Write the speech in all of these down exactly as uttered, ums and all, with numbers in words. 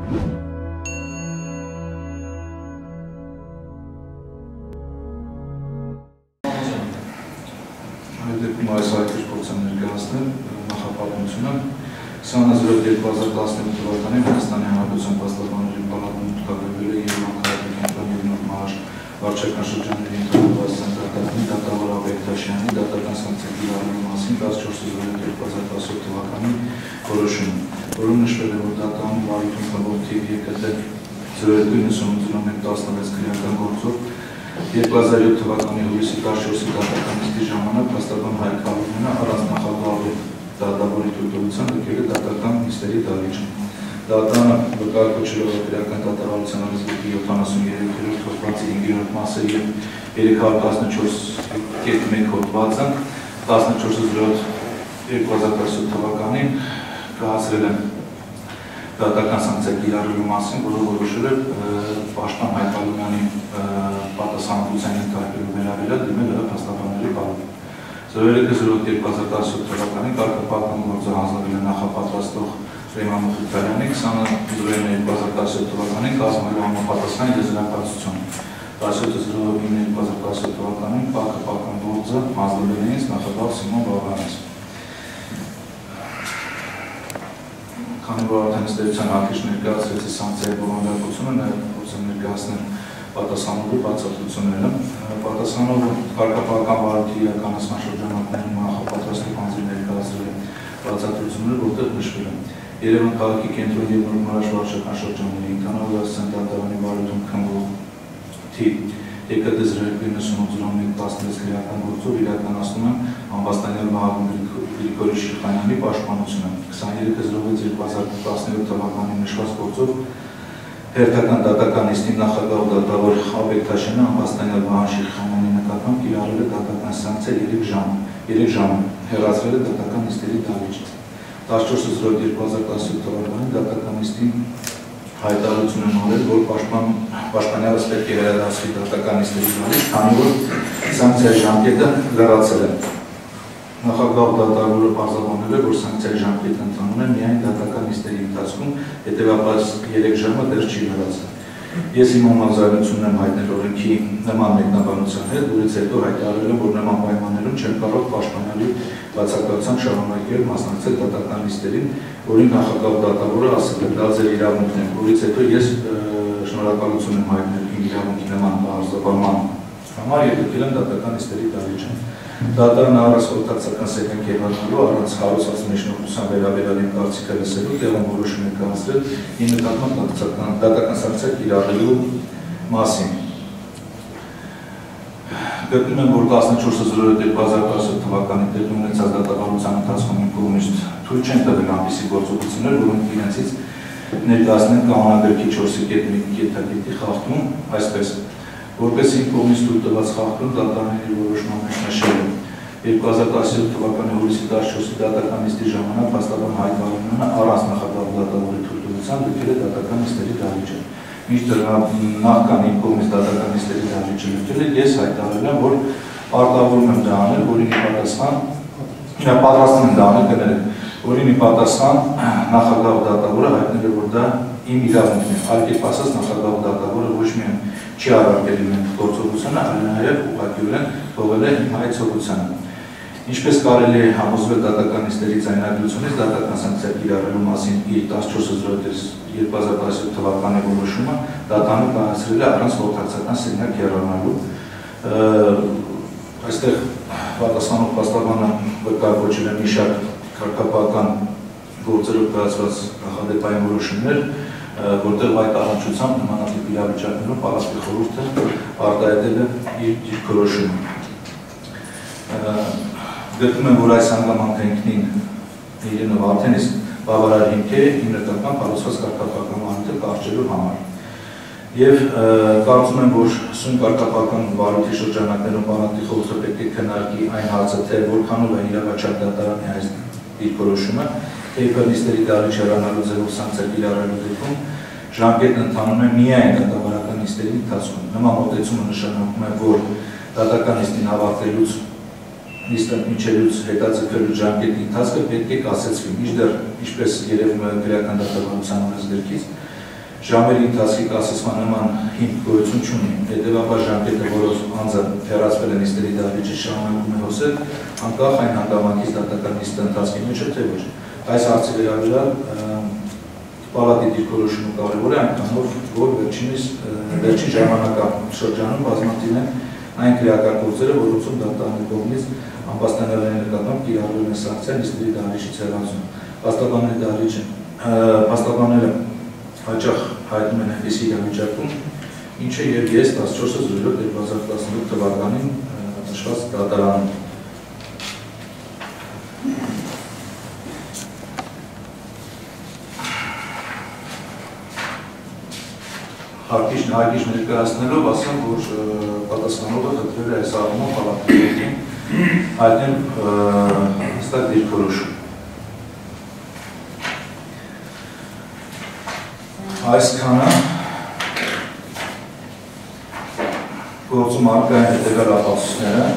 Այս այդպես փորձեմ ներկայացնել նախապատմությունը քսանազրով երկու հազար տասնութ թվականին Հայաստանի Հանրապետության Պաստառների պալատում տպագրվել է Երևան քաղաքի կենտրոնի նոր մարշ վարչական շրջանների ընդհանրված ցանկատարանի դատավոր Աբեկտաշյանի դատական սանկցիա կիրառելու մասին տասնչորս հազար երկու հազար տասնութ թվականի որոշումը, որում նշվել է, որ դատան վարույթում խմբով թիվ ԵԿՏ զրո երկու իննսունութ մեկ տասնվեց քրեական գործով երկու հազար յոթ թվականի հուլիսի տասնչորսի դատական նիստի ժամանակ Պաստառ Հայկ Հարությունյանը առանց նախագահի դատավորի թույլտվության լքել է դատական նիստերի դահլիճը։ Դատանը վկայակոչելով քրեական դատավարության առանցքի յոթանասուններորդ հոդվածի հինգերորդ մասը և երեք հարյուր տասնչորս կետ մեկ հոդվածը տասնչորս հազար երկու հազար տասնութ թվականին կայացրել են դատական սանկցիա կիրառելու մասին, որը որոշել է պաշտպան Հայկ Հարությունյանի պատասխանատվության ենթարկելու վերաբերյալ դիմել է փաստաբանների պալատին։ զրո երեք հազար երկու հազար տասնութ թվականին կարգապահական գործը հանձնվել է նախապատրաստող Ռեման Մխիթարյանի քսանազրո երկու հազար տասնութ թվականին կազմելու համապատասխան եզրակացություն։ տասնյոթ հազար երկու հազար տասնութ թվականին կարգապահական գործը հանձնվել է ինձ նախագահ Սիմոն Բաղրանից։ Քանի որ արդեն ըստ էության հակիրճ ներկայացրեցի սանկցիայի բովանդակությունը, նաև փորձեմ ներկայացնել պատասխանողի բացատրությունները։ Պատասխանողը կարգապահական վարույթի իրականացման շրջանակներում նախապատրաստող անձի ներկայացրել է բացատրությունները, որտեղ նշվել է Երևան քաղաքի կենտրոնի և Նորմարաշ վարչական շրջանների ընդհանրված ցանկատարանի վարույթում խմբով թիվ ԵԿՏ զրո երկու իննսունութ մեկ տասնվեց քրեական գործով իրականացնում են ամբաստանյալ Վահագն Գրիգորի Շիրխանյանի պաշտպանությունը։ քսաներեք հազար երկու հազար տասնյոթ թվականին նշված գործով հերթական դատական նիստի նախագահ ու դատավոր Աբեկտաշյանը ամբաստանյալ Վահան Շիրխանյանի նկատմամբ կիրառել է դատական սանկցիա երեք ժամ, երեք ժամ հեռացրել է դատական նիստերի դահլիճից։ տասնչորս հազար երկու հազար տասնութ թվականին դատական նիստին հայտարարություն են արել, որ պաշտպանյալս պետք է վերադարձվի դատական նիստերի դահլիճ, քանի որ սանկցիայի ժամկետը լրացել է։ Նախագահ դատավորը պարզաբանել է, որ սանկցիայի ժամկետը ընթանում է միայն դատական նիստերի ընթացքում, հետևաբար երեք ժամը դեռ չի լրացել։ Ես իմ համաձայնությունն եմ հայտնել օրենքի նման մեկնաբանության հետ, որից հետո հայտարարել եմ, որ նման պայմաններում չեմ կարող պաշտպանյալի բացակայությամբ շարունակել մասնակցել դատական նիստերին, որին նախագահ դատավորը ասել է, դա ձեր իրավունքն է, որից հետո ես շնորհակալություն եմ հայտնել իմ իրավունքի նման պարզաբանման համար և լքել եմ դատական նիստերի դահլիճը։ Դատարանը առանց խորհրդակցական սեղանք եղանալու, առանց հարուցված մեջնորդության վերաբերյալ իմ կարծիքը լսելու, տեղում որոշում է կայացրել իմ նկատմամբ դատական սանկցիա կիրառելու մասին։ Գտնում եմ, որ տասնչորս հազար երկու հազար տասնութ թվականին տեղի ունեցած դատավարության ընթացքում իմ կողմից թույլ չեն տվել այնպիսի գործողություններ, որոնք իրենցից ներկայացնեն կանոնագրքի չորսի կետ մեկ կետագետի խախտում, այսպես որպես իմ կողմից թույլ տված խախտում դատարանների որոշման մեջ նշել է երկու հազար տասնյոթ թվականի հուլիսի տասնչորսի դատական նիստի ժամանակ Պաստառ Հայկ Հարությունյանը առանց նախագահ դատավորի թույլտվության լքել է դատական նիստերի դահլիճը։ Մինչդեռ նախքան իմ կողմից դատական նիստերի դահլիճը լքել է, ես հայտարարել եմ, որ արտավորում եմ դա անել, որին ի պատասխան պատրաստվում եմ դա անել գնել, որին ի պատասխան նախագահ դատավորը հայտնել է, որ դա իմ իրավունքն է, այլ կերպ ասած նախագահ դատավորը ոչ միայն չի առարկել իմ գործողությունը, այլ նաև ուղղակիորեն թողել է իմ հայցողությանը։ Ինչպես կարելի է համոզվել դատական նիստերի ձայնագրությունից, դատական սանկցիա կիրառելու մասին իր տասնչորս հազար երկու հազար տասնութ թվականի որոշումը դատանը կայացրել է առանց խորհրդակցական սենյակ եռանալու։ Այստեղ պատասխանող պաստառը վկայակոչել է մի շարք կարգապահական գործերով կայացված նախադեպային որոշումներ, որտեղ այդ առնչությամբ նմանատիպ իրավիճակներում պալատի խորհուրդը արտահայտել է իր դիրքորոշումը։ Գտնում եմ, որ այս հանգամանքին իրենով արդեն իսկ բավարար հիմք է հիմնական կառուցված կարգապահական վարույթը կարճելու համար։ Եվ կարծում եմ, որ սույն կարգապահական վարույթի շրջանակներում պալատի խորհուրդը պետք է քննարկի այն հարցը, թե որքանով է իրավաչափ դատարանի այս դիրքորոշումը, թե իբր նիստերի դահլիճ հեռանալու ձևով սանկցիա կիրառելու դեպքում ժամկետն ընթանում է միայն դատավարական նիստերի ընթացքում։ Նման մոտեցումը նշանակում է, որ դատական նիստին ավարտելուց նիստը մինչելուց հետաձգելու ժամկետի ընթացքը պետք է կասեցվի, մինչդեռ ինչպես երևում է քրեական դատավարության օրենսգրքից, ժամերի ընթացքի կասեցման նման հիմք գոյություն չունի, հետևաբար ժամկետը, որով անձը հեռացվել է նիստերի դահլիճից շարունակում է հոսել, անկախ այն հանգամանքից դատական նիստի ընթացքի մեջ է, թե ոչ։ Այս հարցի վերաբերյալ պալատի դիրքորոշումը կարևոր է այնքանով, որ վերջին ժամանակաշրջանում բազմաթիվ են այն քրեական գործերը, որոնցում դատարանի կողմից ամբաստանյալների նկատմամբ կիրառվել է սանկցիա նիստերի դահլիճից հեռացում։ Փաստաբանների դահլիճը փաստաբանները հաճախ հայտնում են այնպիսի իրավիճակում, ինչը եւ ես տասնչորսը զրույցով երկու հազար տասնութ թվականին նշված դատարանում։ Հարկիչ ներկայացնելով ասեմ, որ պատասխանողը խնդրել է այս առումով պալատի կողմից հայտնել հստակ դիրքորոշում։ Այսքանը գործում առկա են հետևյալ ապացույցները,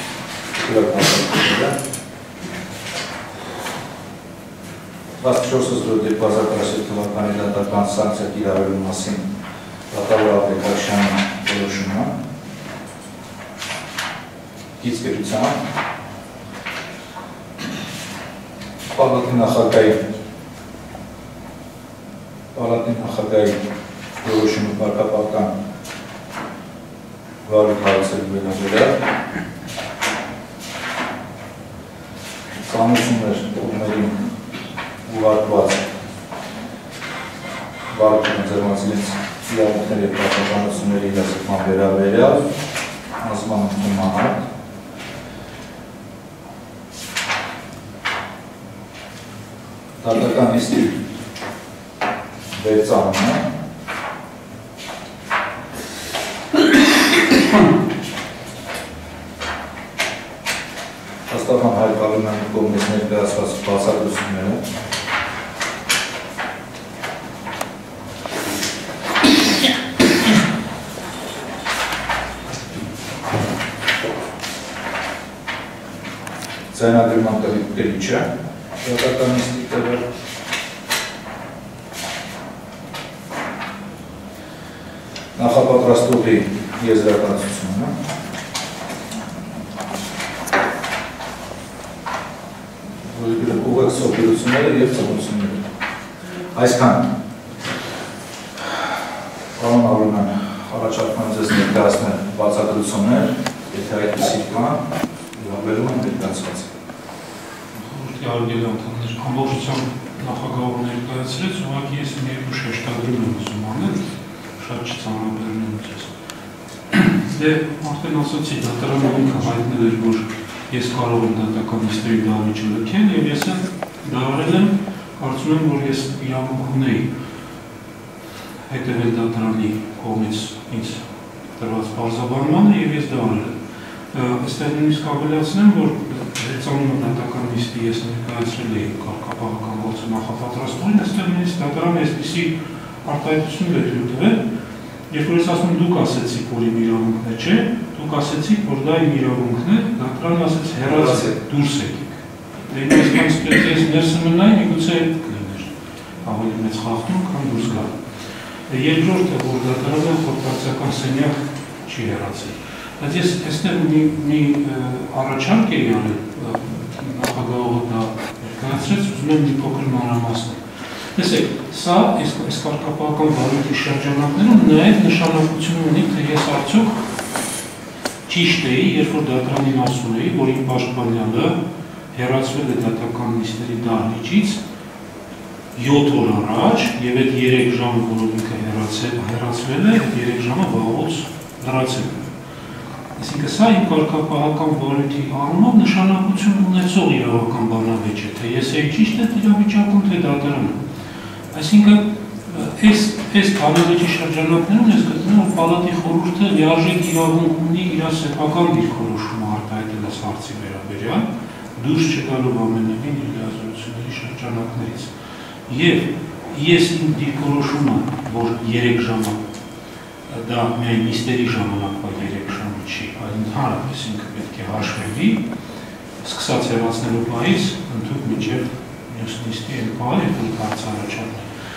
տասնչորսը զրույց երկու հազար տասնյոթ թվականի դատական սանկցիա կիրառելու մասին դատավոր Աբեկաշյանի որոշումը, գիծ գրությամբ, պալատի նախագահի Պալատի նախագահի որոշումը կարգապահական վարույթ հարցերի վերաբերյալ ծանոթություններ կողմերին ուղարկված վարույթը ձեռնված իրենց իրավունքների և պարտականությունների իրազեկման վերաբերյալ ազգան ընդունման դատական նիստի վերծանումը Հաստատման Հայր Կալյանի կողմից ներկայացված բացատրությունները ձայնագրման կրիչը դատական նիստի տևը նախապատրաստողի եզրակացությունը ուղեկցող դրությունները և ծնությունները այսքան պարոն Արոնյան առաջարկում ձեզ ներկայացնել բացատրություններ եթե այդպիսի կան լավելում են ներկայացված Խորհրդի արգելի անդամներ ամբողջությամբ նախագահը ներկայացրեց ուղղակի ես մի երկու շեշտադրում եմ ուզում անել շատ չծանրաբերում եմ ձեզ։ Դե արդեն ասացի, դատարանը ինքը հայտնել էր, որ ես կարող եմ դատական նիստերի դահլիճը լքել և ես դա արել եմ, կարծում եմ, որ ես իրավունք ունեի հետևել դատարանի կողմից ինձ տրված բազաբանմանը և ես դա արել եմ։ Այստեղ նույնիսկ ավելացնեմ, որ վերծանումը դատական նիստի ես ներկայացրել էի կարգապահական գործը նախապատրաստողին, այստեղ նույնիսկ դատարանը այսպիսի արտահայտություն է թույլ տվել, երբ որ ես ասում դուք ասեցիք, որ իմ իրավունքն է, չէ, դուք ասեցիք, որ դա իմ իրավունքն է, դատարանը ասեց հեռացեք, դուրս եկեք։ Դե իմ այսքանից պետք է ես ներսը մնայի, միգուցե կլիներ ավելի մեծ խախտում, քան դուրս գալ։ Երկրորդը, որ դատարանը խորհրդարացական սենյակ չի հեռացել։ Բայց ես այստեղ մի առաջարկ էի արել, նախագահողը դա ներկայացրեց, ուզում եմ մի փոքր մանրամասնել։ Տեսեք, սա այս կարգապահական վարույթի շրջանակներում նաև նշանակություն ունի, թե ես արդյոք ճիշտ էի, երբ որ դատարանին ասում էի, որ իմ պաշտպանյալը հեռացվել է դատական նիստերի դահլիճից յոթ օր առաջ և այդ երեք ժամը, որով ինքը հեռացվել է, այդ երեք ժամը վաղուց լրացել է։ Այսինքն սա իմ կարգապահական վարույթի առումով նշանակություն ունեցող իրավական բանավեճ է, թե ես էի ճիշտ այդ իրավիճակում, թե դատարանը։ Այսինքն, այս բանավեճի շրջանակներում ես գտնում եմ, որ պալատի խորհուրդը լիարժեք իրավունք ունի իր սեփական դիրքորոշումը արտահայտել այս հարցի վերաբերյալ, դուրս չգալով ամենևին իր լիազորությունների շրջանակներից։ Եվ ես իմ դիրքորոշումը, որ երեք ժամը դա միայն նիստերի ժամանակվա երեք ժամը չի, այլ ընդհանրապես ինքը պետք է հաշվելի, սկսած հեռացնելու պահից ընդհանուր մինչև մյուս նիստի այն պահը, երբ որ հարց առաջարկել։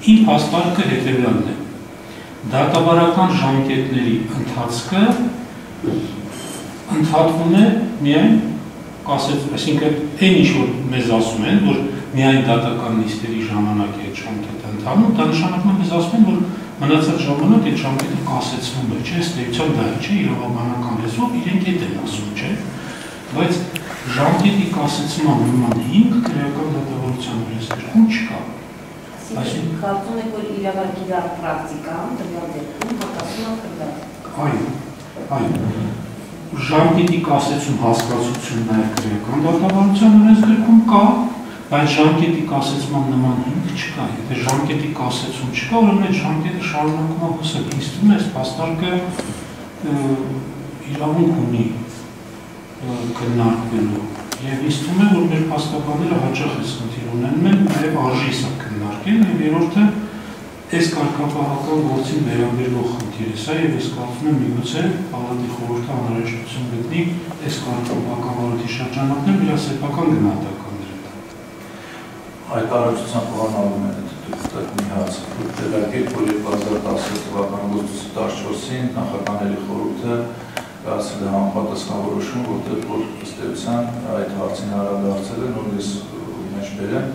Իմ հաստարկը հետևյալն է. դատավարական ժամկետների ընթացքը ընդհատվում է միայն, այսինքն այն ինչ որ մեզ ասում են, որ միայն դատական նիստերի ժամանակ է այդ ժամկետը ընթանում, դա նշանակում է մեզ ասում են, որ մնացած ժամանակ այդ ժամկետը կասեցվում է, չէ, ըստ էության դա չէ, իրավաբանական լեզվով իրենք այդ են ասում, չէ, բայց ժամկետի կասեցման նման հիմք քրեական դատավարության օրենսգրքում չկա։ Այսինքն կարծում եք, որ իրավարկի պրակտիկան տվյալ դեպքում հակասում է քրեական։ Այո, այո։ Ժամկետի կասեցում հասկացություն նաև քրեական դատավարության օրենսգրքում կա, բայց ժամկետի կասեցման նման հիմք չկա։ Եթե ժամկետի կասեցում չկա, ուրեմն այդ ժամկետը շարունակում է հոսել։ Ինձ թվում է, այս փաստարկը իրավունք ունի քննարկվելու։ Եվ ինձ թվում է, որ մեր փաստաբանները հաճախ այս խնդիր ունենում են, նաև արժի սա քննարկել, եւ երրորդը այս կարգապահական գործին վերաբերող խնդիր է սա, եւ ես կարծում եմ միգուցե պալատի խորհուրդը անհրաժեշտություն գտնի այս կարգապահական վարույթի շրջանակներում իր սեփական գնահատականներ տալ։ Այդ առողջության պլանավորում է դուք մի հարց դեպի որ երկու հազար տասնյոթ թվականի օգոստոսի տասնչորսին նախագահների խորհուրդը կայացրել է համապատասխան որոշում, որտեղ որ ըստ էության այդ հարցին անդրադարձել է նույնպես մեջ բերեն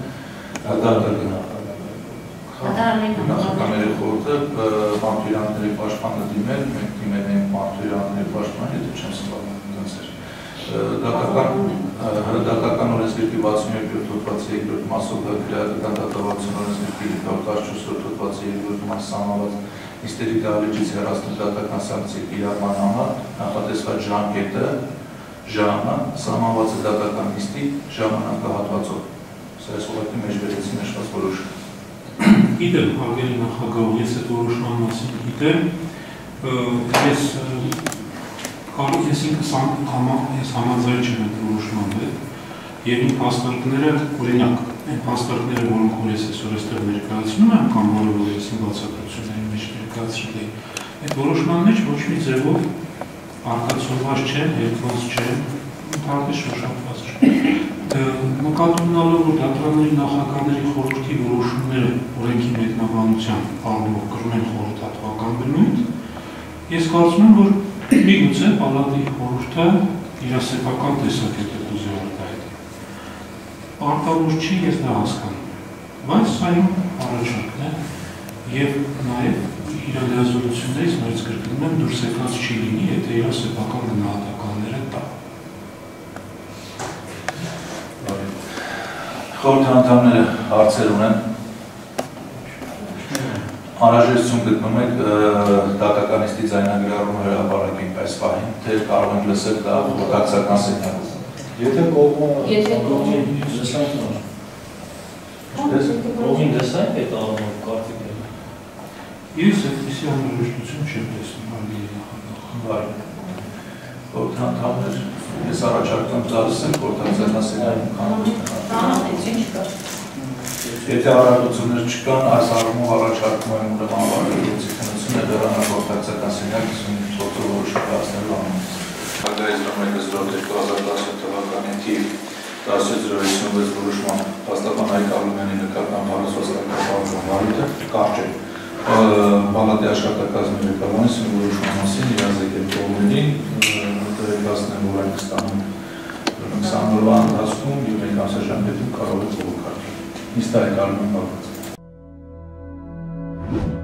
նախագահների խորհուրդը պատվիրանների պաշտպանը դիմել, մենք դիմել ենք պատվիրանների պաշտպանը, եթե չեմ սխալվում դասեր։ Դատական օրենսգրքի վաթսունյոթ հոդվածի երկրորդ մասով քրեական դատավարության օրենսգրքի տասնչորսերորդ հոդվածի երկրորդ մաս սահմանված նիստերի դահլիճից հեռացնել դատական սանկցիայի կիրառման համար նախատեսված ժամկետը ժամը սահմանված է դատական նիստի ժամանակահատվածով։ Սա այս ուղղակի մեջ վերեցին նշված որոշում։ Գիտեմ, հարգելի նախագահ, ես այդ որոշման մասին գիտեմ, ես կարող ես ինքս համաձայն չեմ այդ որոշման հետ, եւ իմ փաստարկները, օրինակ, այն փաստարկները, որոնք որ ես այսօր այստեղ ներկայացնում եմ, կամ որը ես իմ բացատրությունների մեջ ներկայացրել եմ, այդ որոշման մեջ ոչ մի ձևով արտացոլված չեմ, երկրորդ չեմ, ընդհանրապես շոշափված չեմ։ Նկատում ունենալով, որ դատարանների նախագահների խորհրդի որոշումները օրենքի մեկնաբանությամբ առումով կրում են խորհրդատվական բնույթ, ես կարծում եմ, որ միգուցե պալատի խորհուրդը իր սեփական տեսակետը կուզի արտահայտել։ Պարտավոր չի, ես դա հասկանում, բայց սա իմ առաջարկն է եւ նաեւ իր լիազորություններից ներս կրկնում եմ դուրս եկած չի լինի, եթե իր սեփական գնահատականները տա։ Խորհրդի անդամները հարցեր ունեն։ Անհրաժեշտություն գտնում եք դատական նիստի ձայնագրառումը հրապարակենք այս պահին, թե կարող ենք լսել դա խորհրդակցական սենյակում։ Եթե կողմին լսանք նոր։ Կողմին լսանք այդ առումով կարծիքները։ Ես այդպիսի անհրաժեշտություն չեմ տեսնում, հարգելի նախագահ։ Խորհրդի անդամներ, ես առաջարկում ծառայել խորհրդակցական սենյակում։ Եթե առարկություններ չկան, այս առումով առաջարկում եմ ուրեմն ավարտելուց քննությունը դրանով խորհրդակցական սենյակը սոցիալ որոշում կայացնելու համար։ Հարգարեզրում եք զրոտ երկու հազար տասնյոթ թվականի թիվ տասնյոթ զրո հիսունվեց որոշման հաստատման Հայկ Արմենի նկատմամբ հանրահավաքական վարույթը կարճ է։ Պալատի աշխատակազմի ղեկավարին սույն որոշման մասին իրազեկել կողմերին, տեղեկացնել, որ այդ ստանում քսան օրվա ընթացքում եւ մեկ ամսյա ժամկետում կարող է բողոքարկել։ Nista de Carmen Pablo.